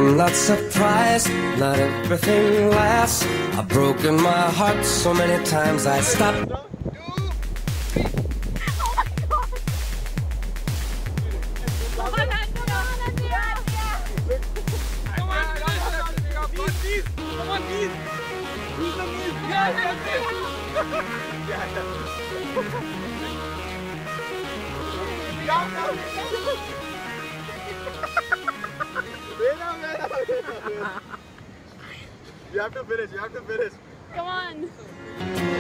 I'm not surprised, not everything lasts. I've broken my heart so many times I stopped. You have to finish, you have to finish. Come on.